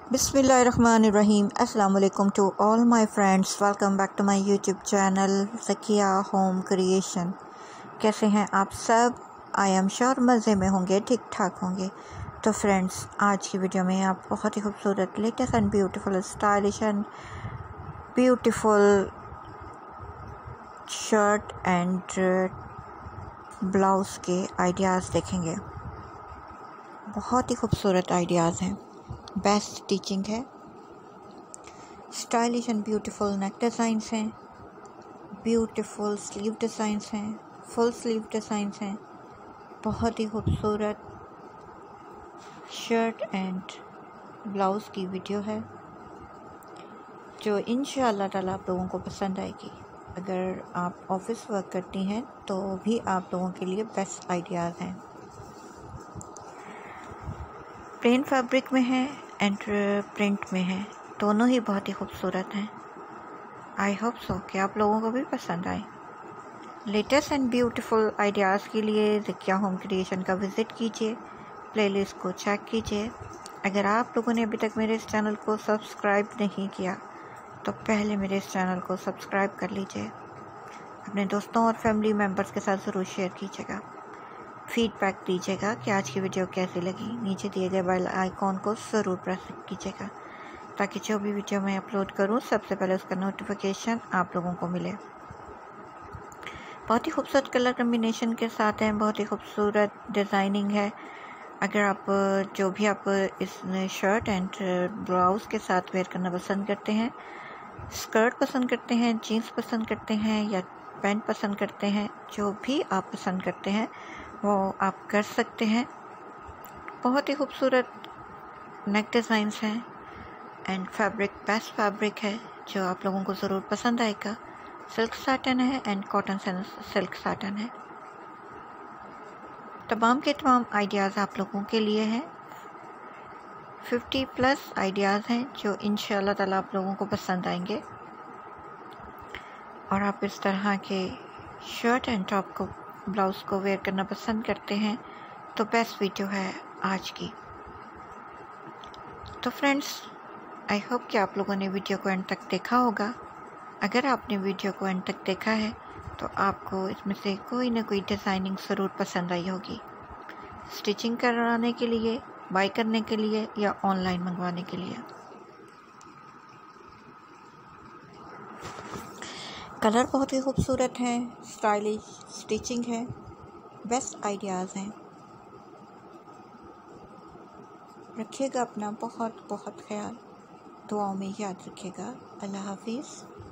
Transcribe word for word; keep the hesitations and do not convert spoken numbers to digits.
बिस्मिल्लाहिर्रहमानिर्रहीम। अस्सलाम वालेकुम to all my friends, welcome back to my YouTube channel Zakia Home Creation. कैसे हैं आप सब? आई एम श्योर मज़े में होंगे, ठीक ठाक होंगे। तो फ्रेंड्स, आज की वीडियो में आप बहुत ही खूबसूरत, latest and beautiful, stylish and beautiful shirt and blouse के आइडियाज़ देखेंगे। बहुत ही खूबसूरत आइडियाज़ हैं, बेस्ट स्टिचिंग है, stylish and beautiful neck designs हैं, ब्यूटीफुल स्लीव डिज़ाइंस हैं, फुल स्लीव डिज़ाइंस हैं, बहुत ही खूबसूरत शर्ट एंड ब्लाउज़ की वीडियो है जो इंशाअल्लाह ताला आप लोगों को पसंद आएगी। अगर आप ऑफिस वर्क करती हैं तो भी आप लोगों के लिए बेस्ट आइडियाज़ हैं। प्लेन फैब्रिक में है एंड प्रिंट में है, दोनों ही बहुत ही खूबसूरत हैं। आई होप सो कि आप लोगों को भी पसंद आए। लेटेस्ट एंड ब्यूटीफुल आइडियाज़ के लिए ज़किया होम क्रिएशन का विज़िट कीजिए, प्लेलिस्ट को चेक कीजिए। अगर आप लोगों ने अभी तक मेरे इस चैनल को सब्सक्राइब नहीं किया तो पहले मेरे इस चैनल को सब्सक्राइब कर लीजिए। अपने दोस्तों और फैमिली मेम्बर्स के साथ ज़रूर शेयर कीजिएगा। फीडबैक दीजिएगा कि आज की वीडियो कैसी लगी। नीचे दिए गए बेल आइकॉन को ज़रूर प्रेस कीजिएगा ताकि जो भी वीडियो मैं अपलोड करूं सबसे पहले उसका नोटिफिकेशन आप लोगों को मिले। बहुत ही खूबसूरत कलर कम्बिनेशन के साथ हैं, बहुत ही खूबसूरत डिज़ाइनिंग है। अगर आप जो भी आप इस शर्ट एंड ब्लाउज़ के साथ वेयर करना पसंद करते हैं, स्कर्ट पसंद करते हैं, जीन्स पसंद करते हैं या पैंट पसंद करते हैं, जो भी आप पसंद करते हैं वो आप कर सकते हैं। बहुत ही खूबसूरत नेक डिज़ाइंस हैं एंड फैब्रिक बेस्ट फैब्रिक है जो आप लोगों को ज़रूर पसंद आएगा। सिल्क साटन है एंड कॉटन सिल्क साटन है। तमाम के तमाम आइडियाज़ आप लोगों के लिए हैं। फिफ्टी प्लस आइडियाज़ हैं जो इंशाअल्लाह ताला आप लोगों को पसंद आएंगे। और आप इस तरह के शर्ट एंड टॉप को ब्लाउज़ को वेयर करना पसंद करते हैं तो बेस्ट वीडियो है आज की। तो फ्रेंड्स, आई होप कि आप लोगों ने वीडियो को एंड तक देखा होगा। अगर आपने वीडियो को एंड तक देखा है तो आपको इसमें से कोई ना कोई डिज़ाइनिंग ज़रूर पसंद आई होगी, स्टिचिंग कराने के लिए, बाय करने के लिए या ऑनलाइन मंगवाने के लिए। कलर बहुत ही खूबसूरत हैं, स्टाइलिश स्टिचिंग है, बेस्ट आइडियाज़ हैं। रखिएगा अपना बहुत बहुत ख्याल, दुआओं में याद रखिएगा। अल्लाह हाफिज़।